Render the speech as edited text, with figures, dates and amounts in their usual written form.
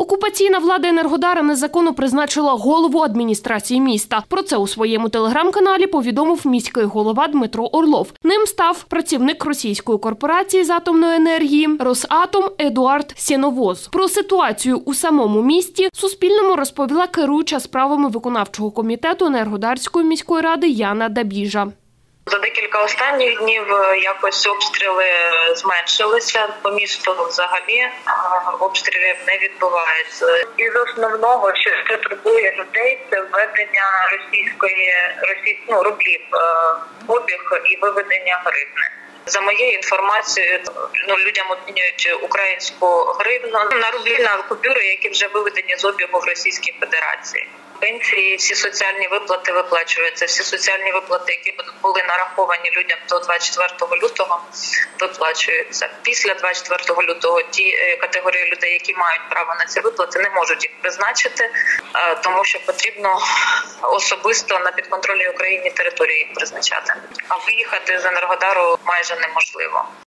Окупаційна влада Енергодара незаконно призначила голову адміністрації міста. Про це у своєму телеграм-каналі повідомив міський голова Дмитро Орлов. Ним став працівник російської корпорації з атомної енергії «Росатом» Едуард Сєновоз. Про ситуацію у самому місті Суспільному розповіла керуюча справами виконавчого комітету Енергодарської міської ради Яна Дабіжа. За декілька останніх днів якось обстріли зменшилися. По місту взагалі обстрілів не відбувається. Із основного, що турбує людей, це введення рублів в обіг і виведення гривни. За моєю інформацією, людям обмінюють українську гривну на рублі, на купюри, які вже виведені з обігу в Російській Федерації. Пенсії, всі соціальні виплати виплачуються. Всі соціальні виплати, які були нараховані людям до 24 лютого, виплачуються. Після 24 лютого ті категорії людей, які мають право на ці виплати, не можуть їх призначити, тому що потрібно особисто на підконтрольній Україні території їх призначати. А виїхати з Енергодару майже неможливо.